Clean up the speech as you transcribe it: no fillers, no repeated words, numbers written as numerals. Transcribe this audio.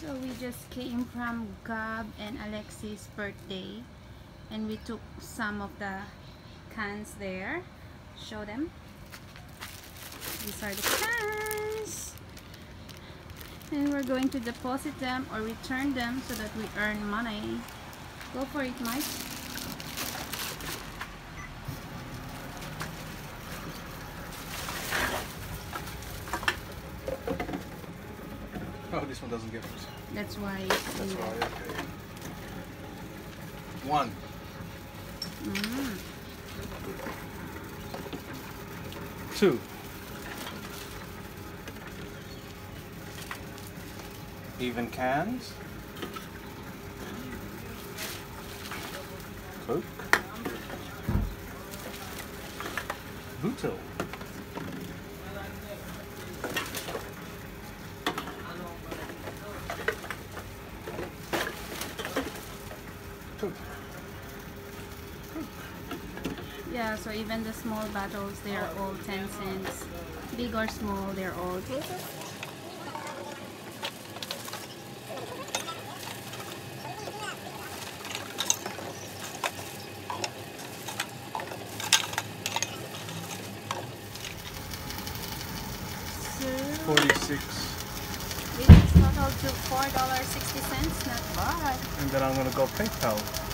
So we just came from Gab and Alexi's birthday and we took some of the cans there. Show them. These are the cans. And we're going to deposit them or return them so that we earn money. Go for it, Mike. Oh, this one doesn't get it. That's why. That's why, okay. One. Two. Even cans. Coke. Buto. Coke. Yeah, so even the small bottles, they are all 10 cents. Big or small, they're all 10 cents. $46. This is total to $4.60. Not bad. And then I'm gonna go PayPal.